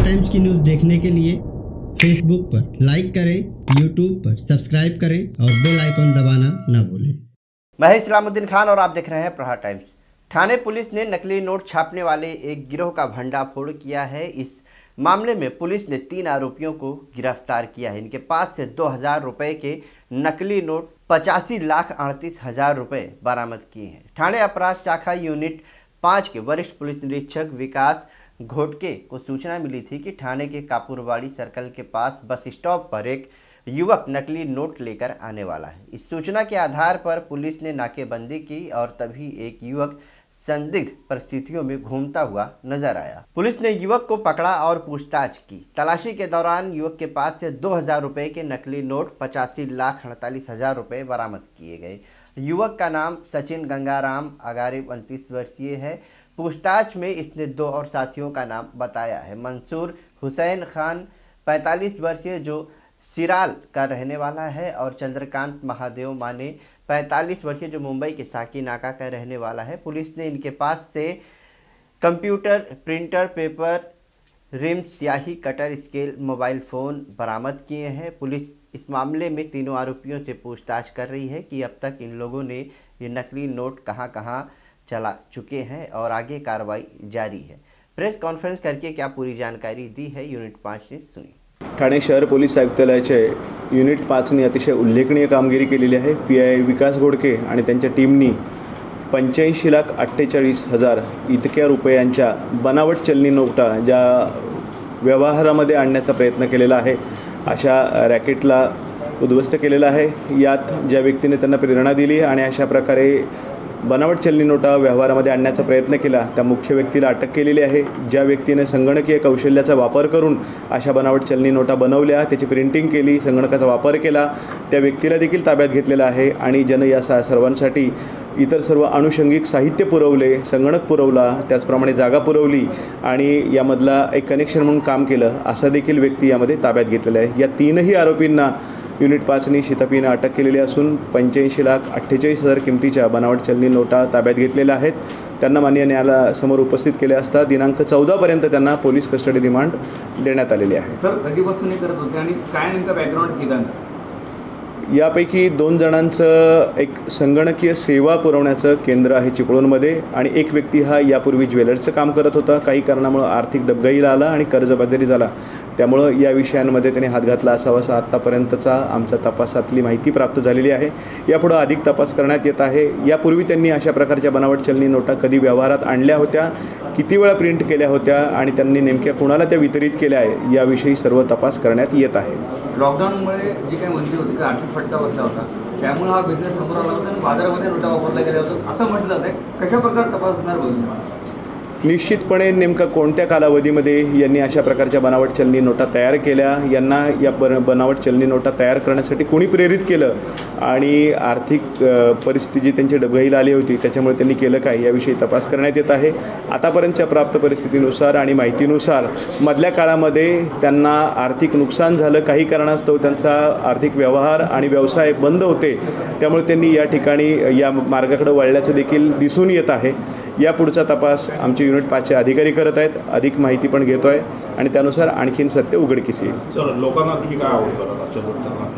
Times की news देखने के लिए फेसबुक पर लाइक करें, यूट्यूब पर सब्सक्राइब करें और बेल आइकन दबाना ना भूलें। मैं इस्लामुद्दीन खान और आप देख रहे हैं प्रहार टाइम्स। थाने पुलिस ने नकली नोट छापने वाले एक गिरोह का भंडाफोड़ किया है। इस मामले में पुलिस ने 3 आरोपियों को गिरफ्तार किया है। इनके पास से 2000 रुपये के नकली नोट 85,38,000 रुपये बरामद किए हैं। थाने अपराध शाखा यूनिट 5 के वरिष्ठ पुलिस निरीक्षक विकास घोटके को सूचना मिली थी कि थाने के कापुरवाड़ी सर्कल के पास बस स्टॉप पर एक युवक नकली नोट लेकर आने वाला है। इस सूचना के आधार पर पुलिस ने नाकेबंदी की और तभी एक युवक संदिग्ध परिस्थितियों में घूमता हुआ नजर आया। पुलिस ने युवक को पकड़ा और पूछताछ की। तलाशी के दौरान युवक के पास से 2000 रुपये के नकली नोट 85,48,000 रुपये बरामद किए गए। युवक का नाम सचिन गंगाराम अगारी 29 वर्षीय है। पूछताछ में इसने 2 और साथियों का नाम बताया है। मंसूर हुसैन खान 45 वर्षीय जो सिराल का रहने वाला है और चंद्रकांत महादेव माने 45 वर्षीय जो मुंबई के साकी नाका का रहने वाला है। पुलिस ने इनके पास से कंप्यूटर, प्रिंटर, पेपर, रिम, स्याही, कटर, स्केल, मोबाइल फ़ोन बरामद किए हैं। पुलिस इस मामले में तीनों आरोपियों से पूछताछ कर रही है कि अब तक इन लोगों ने ये नकली नोट कहां कहां चला चुके हैं और आगे कार्रवाई जारी है। प्रेस कॉन्फ्रेंस करके क्या पूरी जानकारी दी है यूनिट 5 ने सुनी। ठाणे शहर पोलीस आयुक्तालयाचे युनिट 5नी अतिशय उल्लेखनीय कामगिरी केलेली आहे। PI विकास घोडके आणि त्यांच्या टीमनी 85,48,000 इतक्या रुपयांच्या बनावट चलनी नोटा ज्या व्यवहारामध्ये आणण्याचा प्रयत्न केलेला आहे, अशा रॅकेटला उद्ध्वस्त केलेला आहे। यात ज्या व्यक्तीने त्यांना प्रेरणा दिली आणि अशा प्रकारे बनावट चलनी नोटा व्यवहारामध्ये आणण्याचा प्रयत्न केला त्या मुख्य व्यक्तीला अटक केलेली आहे। ज्या व्यक्तीने संगणकीय कौशल्याचा वापर करून अशा बनावट चलनी नोटा बनवल्या, त्याची प्रिंटिंग केली, संगणकाचा वापर केला, त्या व्यक्तीला देखील ताब्यात घेतलेला आहे आणि या सर्वांसाठी इतर सर्व अनुषंगिक साहित्य पुरवले, संगणक पुरवला, त्याचप्रमाणे जागा पुरवली आणि यामधला एक कनेक्शन म्हणून काम केलं असा देखील व्यक्ती यामध्ये ताब्यात घेतलेला आहे। या तीनही आरोपींना युनिट 5नी शिताफीने अटक केलेली असून 85,48,000 किमतीच्या बनावट चलनी नोटा ताब्यात घेतलेल्या आहेत। त्यांना माननीय न्यायालयासमोर उपस्थित केले असता दिनांक 14 पर्यंत त्यांना पोलीस कस्टडी रिमांड देण्यात आलेली आहे। सर, कधीपासून हे करत होते आणि काय नेमका बॅकग्राऊंड तिघांचा? यापैकी 2 जणांचं एक संगणकीय सेवा पुरवण्याचं केंद्र आहे चिपळूणमध्ये आणि एक व्यक्ती हा यापूर्वी ज्वेलर्सचं काम करत होता। काही कारणामुळे आर्थिक डबघाईला आला आणि कर्जबाजारी झाला, त्यामुळे या विषयांमध्ये त्याने हात घातला असावा असा आत्तापर्यंतचा आमच्या तपासातली माहिती प्राप्त झालेली आहे। यापुढे अधिक तपास करण्यात येत आहे। यापूर्वी त्यांनी अशा प्रकारच्या बनावट चलनी नोटा कधी व्यवहारात आणल्या होत्या, किती वेळा प्रिंट केल्या होत्या आणि त्यांनी नेमक्या कोणाला त्या वितरित केल्या आहे याविषयी सर्व तपास करण्यात येत आहे। लॉकडाऊनमुळे जी काही मंदी होती की आर्थिक फटका बसला होता, त्यामुळे हा बिझनेस समोर आला होता आणि बाजारामध्ये नोटा वापरल्या गेल्या होत्या असं म्हटलं जातं। कशा प्रकारे तपास होणार बोलतो? निश्चितपणे नेमका कोणत्या कालावधीमध्ये यांनी अशा प्रकारच्या बनावट चलनी नोटा तयार केल्या, यांना या बनावट चलनी नोटा तयार करण्यासाठी कोणी प्रेरित केलं आणि आर्थिक परिस्थिती जी त्यांची डबघाईला आली होती त्याच्यामुळे त्यांनी केलं काय याविषयी तपास करण्यात येत आहे। आतापर्यंतच्या प्राप्त परिस्थितीनुसार आणि माहितीनुसार मधल्या काळामध्ये त्यांना आर्थिक नुकसान झालं, काही कारणास्तव त्यांचा आर्थिक व्यवहार आणि व्यवसाय बंद होते, त्यामुळे त्यांनी या ठिकाणी या मार्गाकडे वळल्याचं देखील दिसून येत आहे। या पुढचा तपास आमचे युनिट 5चे अधिकारी करत आहेत, अधिक माहिती पण घेतोय आणि त्यानुसार आणखीन सत्य उघडकीस येईल। लोकांना तुम्ही काय आवाहन कराल?